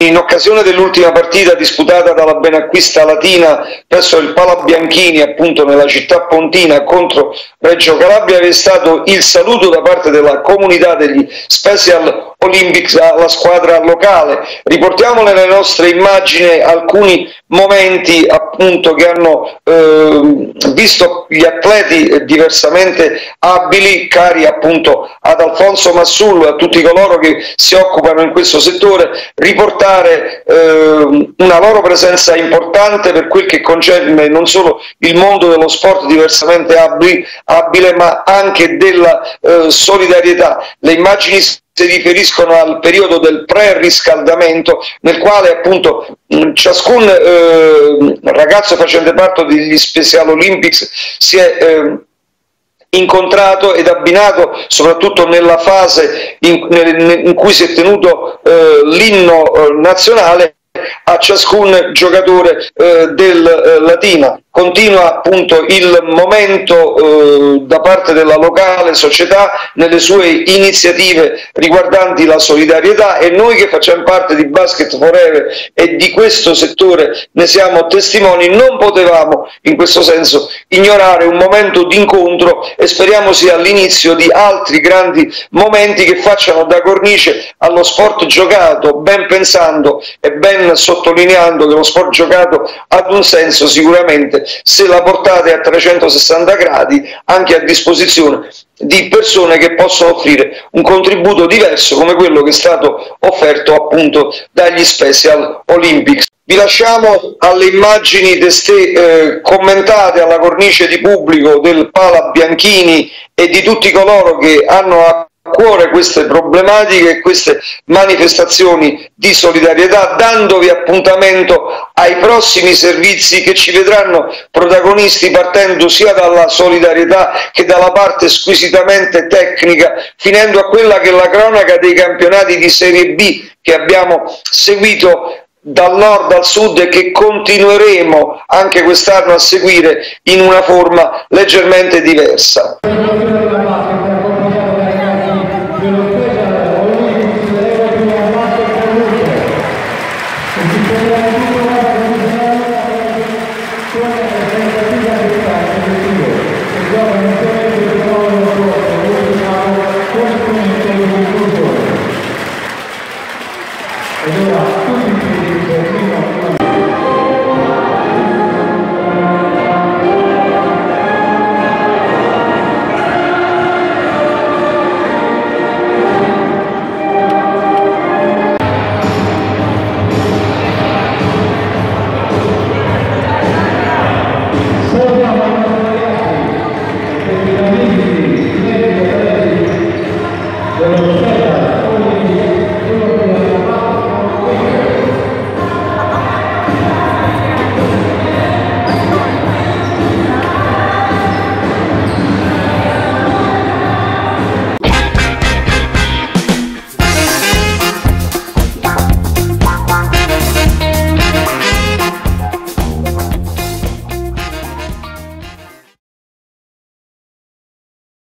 in occasione dell'ultima partita disputata dalla Benacquista Latina presso il Palabianchini, appunto nella città pontina, contro Reggio Calabria, vi è stato il saluto da parte della comunità degli Special Olympics alla squadra locale. Riportiamo nelle nostre immagini alcuni momenti appunto che hanno visto gli atleti diversamente abili, cari appunto ad Alfonso Massullo e a tutti coloro che si occupano in questo settore, riportare una loro presenza importante per quel che concerne non solo il mondo dello sport diversamente abile, ma anche della solidarietà. Le immagini si riferiscono al periodo del pre-riscaldamento, nel quale appunto ciascun ragazzo facente parte degli Special Olympics si è incontrato ed abbinato, soprattutto nella fase in cui si è tenuto l'inno nazionale, a ciascun giocatore del Latina. Continua appunto il momento da parte della locale società nelle sue iniziative riguardanti la solidarietà, e noi che facciamo parte di Basket Forever e di questo settore ne siamo testimoni. Non potevamo in questo senso ignorare un momento d'incontro, e speriamo sia l'inizio di altri grandi momenti che facciano da cornice allo sport giocato, ben pensando e ben sottolineando che lo sport giocato ha un senso sicuramente se la portate a 360 gradi, anche a disposizione di persone che possono offrire un contributo diverso come quello che è stato offerto appunto dagli Special Olympics. Vi lasciamo alle immagini testé commentate alla cornice di pubblico del Palabianchini e di tutti coloro che hanno a cuore queste problematiche e queste manifestazioni di solidarietà, dandovi appuntamento ai prossimi servizi che ci vedranno protagonisti, partendo sia dalla solidarietà che dalla parte squisitamente tecnica, finendo a quella che è la cronaca dei campionati di Serie B che abbiamo seguito dal nord al sud e che continueremo anche quest'anno a seguire in una forma leggermente diversa. Grazie.